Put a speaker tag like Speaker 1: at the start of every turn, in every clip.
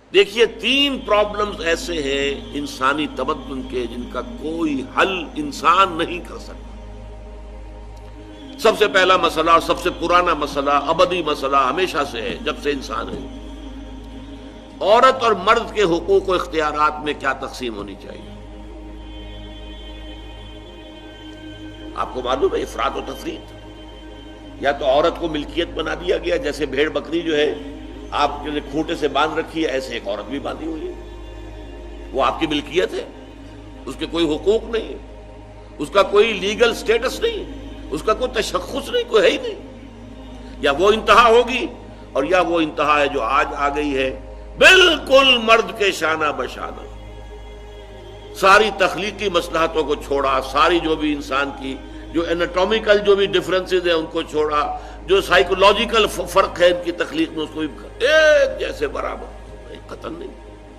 Speaker 1: دیکھیے 3 پرابلمز ایسے ہیں انسانی تمدن کے جن کا کوئی حل انسان نہیں کر سکتا۔ سب سے پہلا مسئلہ اور سب سے پرانا مسئلہ، ابدی مسئلہ ہمیشہ سے ہے جب سے انسان ہے، عورت اور مرد کے حقوق و اختیارات میں کیا تقسیم ہونی چاہیے۔ آپ کو معلوم ہے افراط و تفریط، یا تو عورت کو ملکیت بنا دیا گیا، جیسے بھیڑ بکری جو ہے آپ کے کھوٹے سے باندھ رکھی ہے، ایسے ایک عورت بھی باندھی ہوئی ہے، وہ آپ کی ملکیت ہے، اس کے کوئی حقوق نہیں ہے، اس کا کوئی لیگل سٹیٹس نہیں، اس کا کوئی تشخص نہیں، کوئی ہے ہی نہیں۔ یا وہ انتہا ہوگی اور یا وہ انتہا ہے جو آج آ گئی ہے، بالکل مرد کے شانہ بشانہ، ساری تخلیقی مصلحتوں کو چھوڑا، ساری جو بھی انسان کی جو انیٹومیکل جو بھی ڈفرنسز ہیں ان کو چھوڑا، جو سائیکولوجیکل فرق ہے ان کی تخلیق میں، اس کو بھی ایک جیسے برابر، قطعاً نہیں۔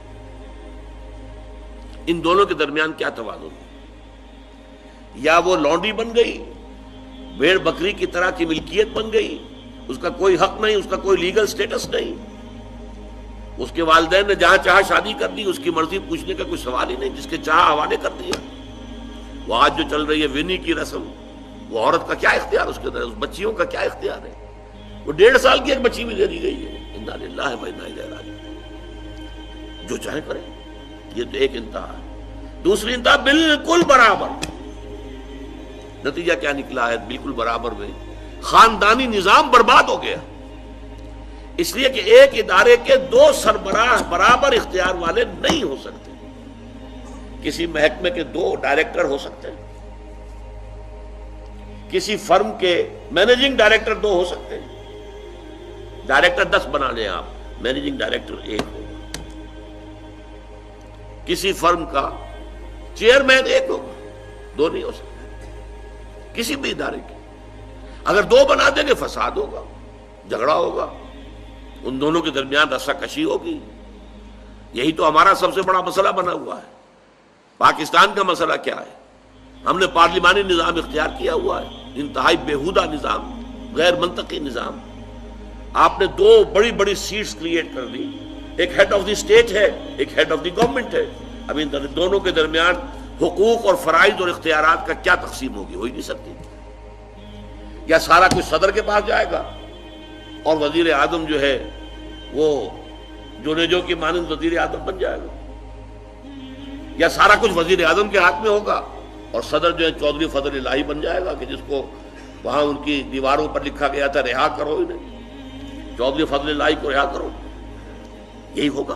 Speaker 1: ان دونوں کے درمیان کیا توازن ہے؟ یا وہ لونڈی بن گئی، بھیڑ بکری کی طرح کی ملکیت بن گئی، اس کا کوئی حق نہیں، اس کا کوئی لیگل سٹیٹس نہیں، اس کے والدین نے جہاں چاہا شادی کر دی، اس کی مرضی پوچھنے کا کوئی سوال ہی نہیں، جس کے چاہا حوالے کر دیا۔ وہ آج جو چل رہی ہے ونی کی رسم، وہ عورت کا کیا اختیار اس کے اندر، اس بچیوں کا کیا اختیار ہے؟ وہ 1.5 سال کی ایک بچی بھی دے دی گئی ہے، انا للہ و انا الیہ راجعون، جو چاہے کریں۔ یہ تو ایک انتہا ہے۔ دوسری انتہا بالکل برابر، نتیجہ کیا نکلا ہے؟ بالکل برابر میں خاندانی نظام برباد ہو گیا، اس لیے کہ ایک ادارے کے 2 سربراہ برابر اختیار والے نہیں ہو سکتے۔ کسی محکمے کے 2 ڈائریکٹر ہو سکتے ہیں، کسی فرم کے مینیجنگ ڈائریکٹر 2 ہو سکتے ہیں، ڈائریکٹر 10 بنا لیں آپ، مینیجنگ ڈائریکٹر 1 ہوگا، کسی فرم کا چیئرمین 1 ہوگا، 2 نہیں ہو سکتے کسی بھی ادارے کے۔ اگر 2 بنا دیں گے فساد ہوگا، جھگڑا ہوگا، ان دونوں کے درمیان رسا کشی ہوگی۔ یہی تو ہمارا سب سے بڑا مسئلہ بنا ہوا ہے۔ پاکستان کا مسئلہ کیا ہے؟ ہم نے پارلیمانی نظام اختیار کیا ہوا ہے، انتہائی بیہودہ نظام، غیر منطقی نظام۔ آپ نے 2 بڑی بڑی سیٹس کریٹ کر دی، ایک ہیڈ آف دی اسٹیٹ ہے، ایک ہیڈ آف دی گورنمنٹ ہے۔ اب ان دونوں کے درمیان حقوق اور فرائض اور اختیارات کا کیا تقسیم ہوگی؟ ہو ہی نہیں سکتی۔ یا سارا کچھ صدر کے پاس جائے گا اور وزیر اعظم جو ہے وہ جونیجو کی مانند وزیر اعظم بن جائے گا، یا سارا کچھ وزیر اعظم کے ہاتھ میں ہوگا اور صدر جو ہے چودھری فضل الہی بن جائے گا، کہ جس کو وہاں ان کی دیواروں پر لکھا گیا تھا رہا کرو انہیں، چودھری فضل الہی کو رہا کرو، یہی ہوگا۔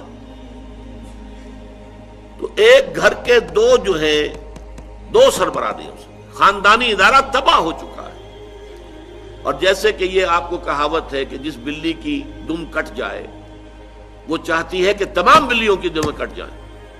Speaker 1: تو ایک گھر کے 2 جو ہیں 2 سربراہ نہیں ہو سکتے، خاندانی ادارہ تباہ ہو چکا ہے۔ اور جیسے کہ یہ آپ کو کہاوت ہے کہ جس بلی کی دم کٹ جائے وہ چاہتی ہے کہ تمام بلیوں کی دمیں کٹ جائیں۔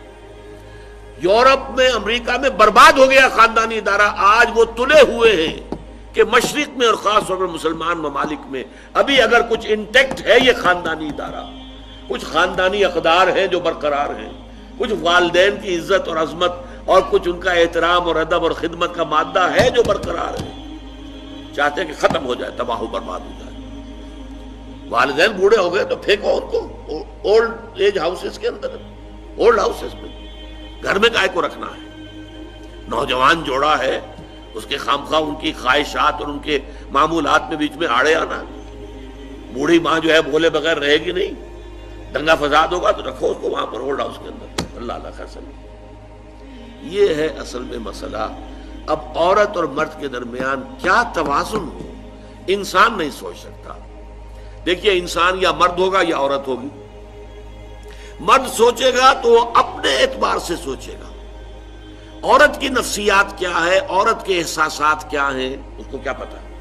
Speaker 1: یورپ میں، امریکہ میں برباد ہو گیا خاندانی ادارہ، آج وہ تلے ہوئے ہیں کہ مشرق میں اور خاص طور پر مسلمان ممالک میں ابھی اگر کچھ انٹیکٹ ہے یہ خاندانی ادارہ، کچھ خاندانی اقدار ہیں جو برقرار ہیں، کچھ والدین کی عزت اور عظمت اور کچھ ان کا احترام اور ادب اور خدمت کا مادہ ہے جو برقرار ہے۔ چاہتے ہیں کہ ختم ہو جائے، تباہ و برباد ہو جائے۔ والدین بوڑھے ہو گئے تو پھینکو ان کو اولڈ ایج ہاؤسز کے اندر، اولڈ ہاؤسز میں، گھر میں کائے کو رکھنا ہے؟ نوجوان جوڑا ہے، اس کے خامخواہ ان کی خواہشات اور ان کے معمولات میں بیچ میں آڑے آنا۔ بوڑھی ماں جو ہے بولے بغیر رہے گی نہیں، دنگا فساد ہوگا تو رکھو اس کو وہاں پر اولڈ ہاؤس کے اندر، اللہ اللہ خیر سمجھ۔ یہ ہے اصل میں مسئلہ۔ اب عورت اور مرد کے درمیان کیا توازن ہو، انسان نہیں سوچ سکتا۔ دیکھیے انسان یا مرد ہوگا یا عورت ہوگی۔ مرد سوچے گا تو وہ اپنے اعتبار سے سوچے گا، عورت کی نفسیات کیا ہے، عورت کے احساسات کیا ہیں، اس کو کیا پتا ہے۔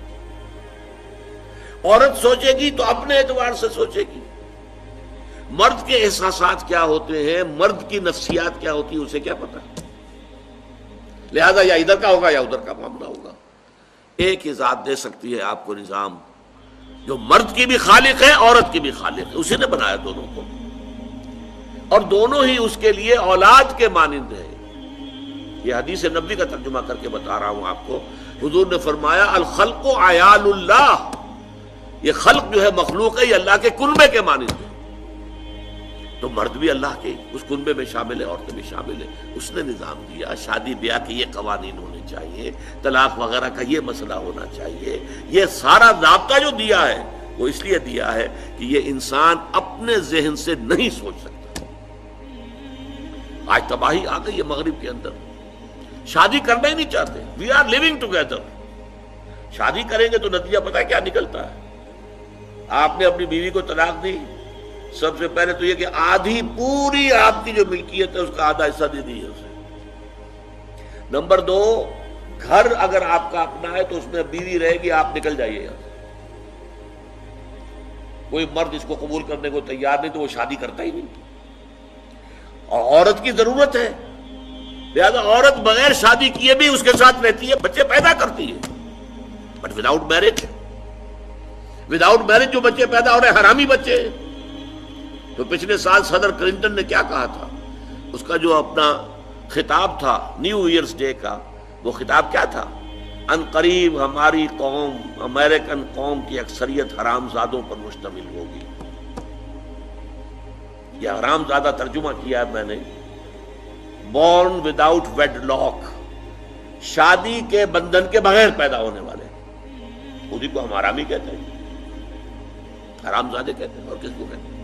Speaker 1: عورت سوچے گی تو اپنے اعتبار سے سوچے گی، مرد کے احساسات کیا ہوتے ہیں، مرد کی نفسیات کیا ہوتی ہے، اسے کیا پتا ہے۔ لہذا یا ادھر کا ہوگا یا ادھر کا معاملہ ہوگا۔ ایک ہی ذات دے سکتی ہے آپ کو نظام، جو مرد کی بھی خالق ہے عورت کی بھی خالق ہے، اسی نے بنایا دونوں کو، اور دونوں ہی اس کے لیے اولاد کے مانند ہیں۔ یہ حدیث نبوی کا ترجمہ کر کے بتا رہا ہوں آپ کو۔ حضور نے فرمایا الخلق عیال اللہ، یہ خلق جو ہے مخلوق ہے، یہ اللہ کے کنبے کے مانند ہے۔ تو مرد بھی اللہ کے اس کنبے میں شامل ہے، عورتیں بھی شامل ہے. اس نے نظام دیا، شادی بیاہ کے یہ قوانین ہونے چاہیے، طلاق وغیرہ کا یہ مسئلہ ہونا چاہیے. یہ سارا ضابطہ جو دیا ہے وہ اس لیے دیا ہے کہ یہ انسان اپنے ذہن سے نہیں سوچ سکتا. آج تباہی آ گئی ہے مغرب کے اندر، شادی کرنا ہی نہیں چاہتے. We are living together. شادی کریں گے تو نتیجہ پتہ ہے کیا نکلتا ہے؟ آپ نے اپنی بیوی کو طلاق دی، سب سے پہلے تو یہ کہ آدھی پوری آپ کی جو ملکیت ہے اس کا آدھا حصہ دے دیجیے اسے. نمبر 2، گھر اگر آپ کا اپنا ہے تو اس میں بیوی رہے گی، آپ نکل جائیے یہاں سے. کوئی مرد اس کو قبول کرنے کو تیار نہیں تو وہ شادی کرتا ہی نہیں. اور عورت کی ضرورت ہے، لہذا عورت بغیر شادی کیے بھی اس کے ساتھ رہتی ہے، بچے پیدا کرتی ہے. بٹ وداؤٹ میرج، جو بچے پیدا ہو رہے ہیں حرامی بچے. تو پچھلے سال صدر کلنٹن نے کیا کہا تھا؟ اس کا جو اپنا خطاب تھا نیو ایئرز ڈے کا، وہ خطاب کیا تھا؟ ان قریب ہماری قوم، امریکن قوم کی اکثریت حرام زادوں پر مشتمل ہوگی. یہ حرام زادہ ترجمہ کیا ہے میں نے، بورن وداؤٹ ویڈ لاک، شادی کے بندھن کے بغیر پیدا ہونے والے. اسی کو ہم حرامی کہتے ہیں، حرام زادے کہتے ہیں. اور کس کو کہتے ہیں؟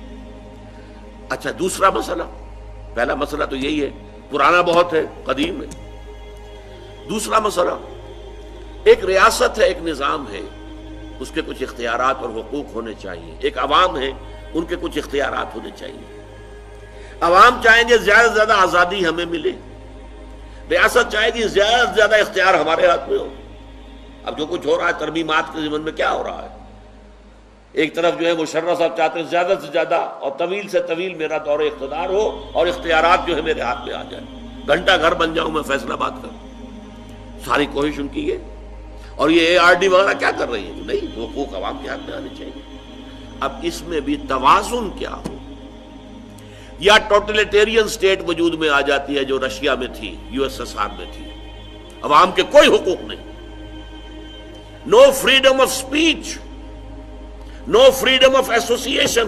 Speaker 1: اچھا، دوسرا مسئلہ، پہلا مسئلہ تو یہی ہے، پرانا بہت ہے، قدیم ہے. دوسرا مسئلہ، ایک ریاست ہے، ایک نظام ہے، اس کے کچھ اختیارات اور حقوق ہونے چاہیے. ایک عوام ہے، ان کے کچھ اختیارات ہونے چاہیے. عوام چاہیں گے زیادہ سے زیادہ آزادی ہمیں ملے، ریاست چاہے گی زیادہ سے زیادہ اختیار ہمارے ہاتھ میں ہو. اب جو کچھ ہو رہا ہے ترمیمات کے ضمن میں، کیا ہو رہا ہے؟ ایک طرف جو ہے مشرف صاحب چاہتے ہیں زیادہ سے زیادہ اور طویل سے طویل میرا دور اقتدار ہو اور اختیارات جو ہے میرے ہاتھ میں آ جائے، گھنٹہ گھر بن جاؤں میں فیصلہ بات کروں. ساری کوشش ان کی ہے. اور یہ ARD وغیرہ کیا کر رہی ہے؟ نہیں، حقوق عوام کے ہاتھ میں آنے چاہیے. اب اس میں بھی توازن کیا ہو؟ یا ٹوٹلیٹیرین سٹیٹ وجود میں آ جاتی ہے جو رشیا میں تھی، USSR میں تھی، عوام کے کوئی حقوق نہیں، no freedom of speech, no freedom of association.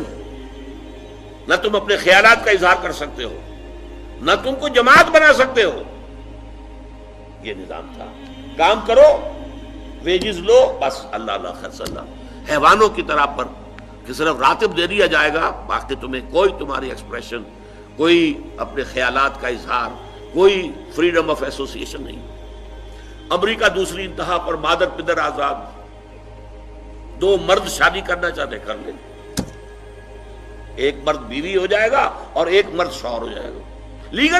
Speaker 1: نہ تم اپنے خیالات کا اظہار کر سکتے ہو، نہ تم کو جماعت بنا سکتے ہو. یہ نظام تھا. کام کرو، ویجز لو، بس اللہ اللہ خرص اللہ. حیوانوں کی طرح پر کہ صرف راتب دے دیا جائے گا، باقی تمہیں کوئی تمہاری ایکسپریشن، کوئی اپنے خیالات کا اظہار، کوئی فریڈم آف ایسوسیشن نہیں. امریکہ دوسری انتہا پر، مادر پدر آزاد. 2 مرد شادی کرنا چاہتے کر لیں، ایک مرد بیوی ہو جائے گا اور ایک مرد شوہر ہو جائے گا.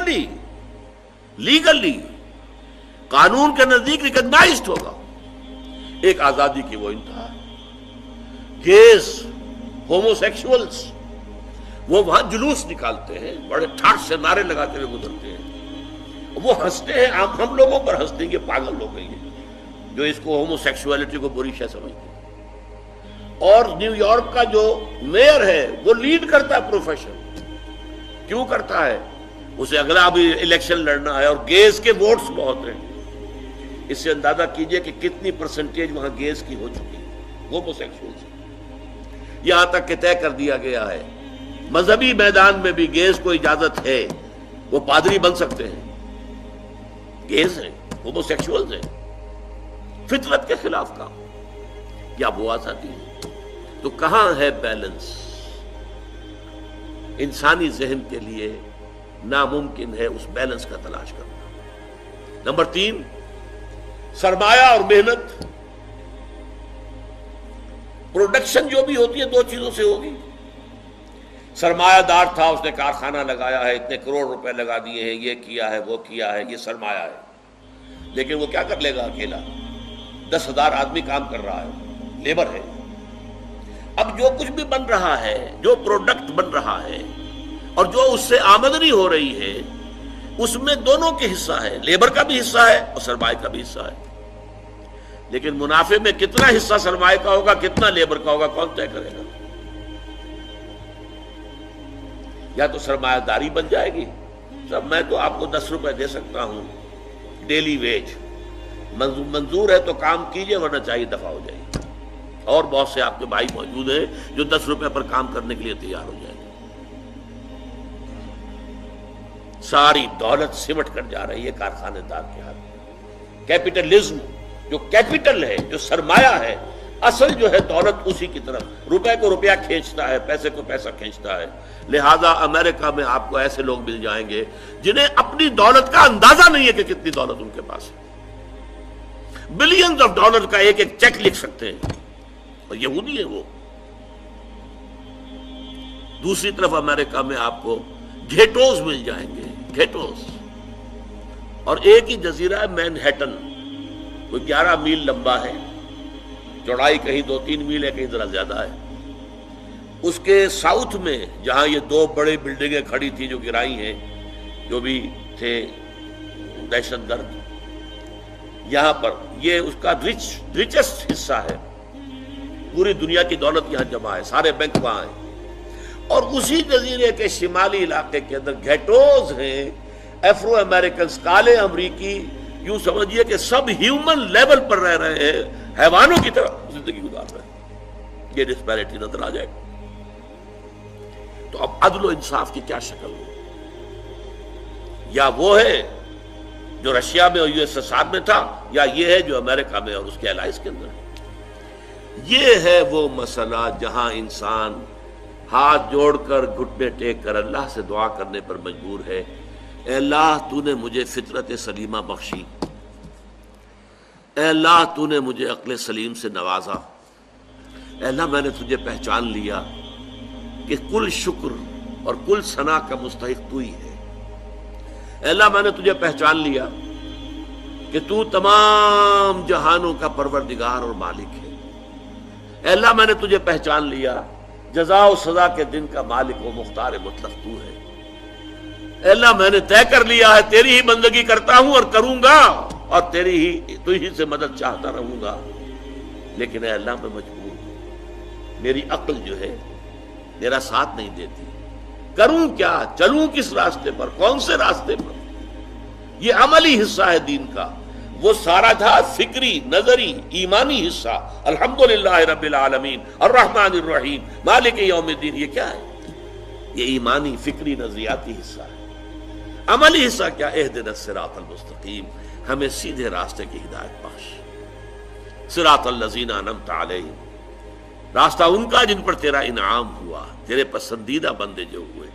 Speaker 1: لیگلی قانون کے نزدیک ریکگنائزڈ ہوگا. ایک آزادی کی وہ انتہا ہے. گیز، ہومو سیکشولز، وہ وہاں جلوس نکالتے ہیں، بڑے ٹھاٹ سے نعرے لگاتے ہوئے گزرتے ہیں. وہ ہنستے ہیں، ہم لوگوں پر ہنستے ہیں، یہ پاگل لوگ ہیں جو اس کو ہومو سیکشولیٹی کو بری شے سمجھتے ہیں. اور نیو یارک کا جو میئر ہے وہ لیڈ کرتا ہے پروفیشن. کیوں کرتا ہے؟ اسے اگلا بھی الیکشن لڑنا ہے اور گیز کے ووٹس بہت ہیں. اس سے اندازہ کیجئے کہ کتنی پرسنٹیج وہاں گیز کی ہو چکی ہے، ہومو سیکشولز. یہاں تک کہ طے کر دیا گیا ہے مذہبی میدان میں بھی گیز کو اجازت ہے، وہ پادری بن سکتے ہیں. گیز ہیں، ہومو سیکشولز ہیں. فطرت کے خلاف کام یا وہ آزادی ہے. تو کہاں ہے بیلنس؟ انسانی ذہن کے لیے ناممکن ہے اس بیلنس کا تلاش کرنا. نمبر 3، سرمایہ اور محنت. پروڈکشن جو بھی ہوتی ہے 2 چیزوں سے ہوگی. سرمایہ دار تھا، اس نے کارخانہ لگایا ہے، اتنے کروڑ روپے لگا دیے ہیں، یہ کیا ہے، وہ کیا ہے، یہ سرمایہ ہے. لیکن وہ کیا کر لے گا اکیلا؟ 10,000 آدمی کام کر رہا ہے، لیبر ہے. اب جو کچھ بھی بن رہا ہے، جو پروڈکٹ بن رہا ہے اور جو اس سے آمدنی ہو رہی ہے، اس میں دونوں کے حصہ ہے، لیبر کا بھی حصہ ہے اور سرمایہ کا بھی حصہ ہے. لیکن منافع میں کتنا حصہ سرمایہ کا ہوگا، کتنا لیبر کا ہوگا، کون طے کرے گا؟ یا تو سرمایہ داری بن جائے گی، سب میں تو آپ کو 10 روپے دے سکتا ہوں ڈیلی ویج، منظور ہے تو کام کیجئے ورنہ چاہیے دفع ہو جائے گی. اور بہت سے آپ کے بھائی موجود ہیں جو 10 روپے پر کام کرنے کے لیے تیار ہو جائیں گے. ساری دولت سمٹ کر جا رہی ہے کارخانے دار کے ہاتھ میں۔ کیپٹلزم جو کیپٹل ہے، جو سرمایہ ہے، اصل جو ہے دولت اسی کی طرف، روپے کو روپیہ کھینچتا ہے، پیسے کو پیسہ کھینچتا ہے۔ لہذا امریکہ میں آپ کو ایسے لوگ مل جائیں گے جنہیں اپنی دولت کا اندازہ نہیں ہے کہ کتنی دولت ان کے پاس ہے، بلینز آف ڈالر کا ایک ایک چیک لکھ سکتے ہیں، اور یہودی ہے وہ۔ دوسری طرف امریکہ میں آپ کو گھیٹوز مل جائیں گے، گھیٹوز، اور ایک ہی جزیرہ ہے مینہٹن، کوئی 11 میل لمبا ہے، چوڑائی کہیں 2-3 میل ہے، کہیں ذرا زیادہ ہے۔ اس کے ساؤتھ میں جہاں یہ 2 بڑے بلڈنگیں کھڑی تھی جو گرائی ہیں، جو بھی تھے دہشت گرد، یہاں پر یہ اس کا ریچسٹ حصہ ہے، پوری دنیا کی دولت یہاں جمع ہے، سارے بینک وہاں ہیں۔ اور اسی جزیرے کے شمالی علاقے کے اندر گھیٹوز ہیں، افرو امریکنز، کالے امریکی، یوں سمجھیے کہ سب ہیومن لیول پر رہ رہے ہیں، حیوانوں کی طرح زندگی گزار رہے ہیں۔ یہ ڈسپیرٹی نظر آ جائے گا۔ تو اب عدل و انصاف کی کیا شکل ہو؟ یا وہ ہے جو رشیا میں اور USSR میں تھا، یا یہ ہے جو امریکہ میں اور اس کے الائز کے اندر ہے؟ یہ ہے وہ مسئلہ جہاں انسان ہاتھ جوڑ کر، گھٹنے ٹیک کر اللہ سے دعا کرنے پر مجبور ہے، اے اللہ تو نے مجھے فطرت سلیمہ بخشی، اے اللہ تو نے مجھے عقل سلیم سے نوازا، اے اللہ میں نے تجھے پہچان لیا کہ کل شکر اور کل ثنا کا مستحق تو ہی ہے، اے اللہ میں نے تجھے پہچان لیا کہ تو تمام جہانوں کا پروردگار اور مالک ہے، اے اللہ میں نے تجھے پہچان لیا جزا و سزا کے دن کا مالک و مختار مطلق تو ہے، اے اللہ میں نے طے کر لیا ہے تیری ہی بندگی کرتا ہوں اور کروں گا، اور تو ہی سے مدد چاہتا رہوں گا، لیکن اے اللہ میں مجبور ہوں، میری عقل جو ہے میرا ساتھ نہیں دیتی، کروں کیا، چلوں کس راستے پر، کون سے راستے پر؟ یہ عملی حصہ ہے دین کا، وہ سارا تھا فکری، نظری، ایمانی حصہ، الحمدللہ رب العالمین الرحمن الرحیم مالک یوم الدین، یہ کیا ہے؟ یہ ایمانی، فکری، نظریاتی حصہ ہے۔ عملی حصہ کیا؟ اہدنا الصراط المستقیم، ہمیں سیدھے راستے کی ہدایت بخش، صراط الذین انعمت علیہم، راستہ ان کا جن پر تیرا انعام ہوا، تیرے پسندیدہ بندے جو ہوئے،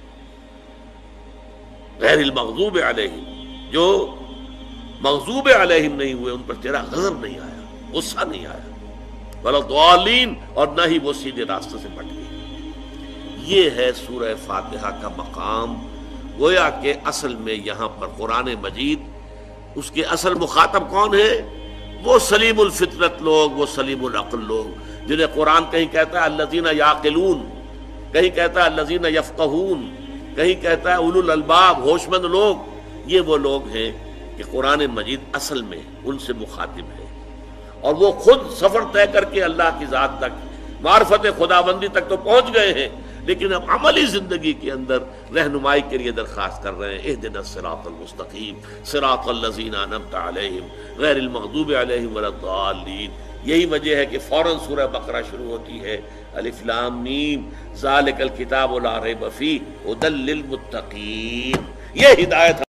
Speaker 1: غیر المغضوب علیہم، جو مغضوب علیہم نہیں ہوئے، ان پر تیرا غضب نہیں آیا، غصہ نہیں آیا، ولا الضالین، اور نہ ہی وہ سیدھے راستے سے بٹ گئے۔ یہ ہے سورہ فاتحہ کا مقام۔ گویا کہ اصل میں یہاں پر قرآن مجید، اس کے اصل مخاطب کون ہے؟ وہ سلیم الفطرت لوگ، وہ سلیم العقل لوگ، جنہیں قرآن کہیں کہتا ہے الذین یعقلون، کہیں کہتا ہے الذین یفقہون، کہیں کہتا ہے اولو الالباب، ہوش مند لوگ۔ یہ وہ لوگ ہیں کہ قرآن مجید اصل میں ان سے مخاطب ہے، اور وہ خود سفر طے کر کے اللہ کی ذات تک، معرفت خداوندی تک تو پہنچ گئے ہیں، لیکن اب عملی زندگی کے اندر رہنمائی کے لیے درخواست کر رہے ہیں، اہدنا الصراط المستقیم صراط الذین انعمت علیہم غیر المغضوب علیہم ولا الضالین۔ یہی وجہ ہے کہ فوراً سورہ بقرہ شروع ہوتی ہے، الف لام میم ذالک الکتاب لا ریب فیہ ھدی للمتقین، یہ ہدایت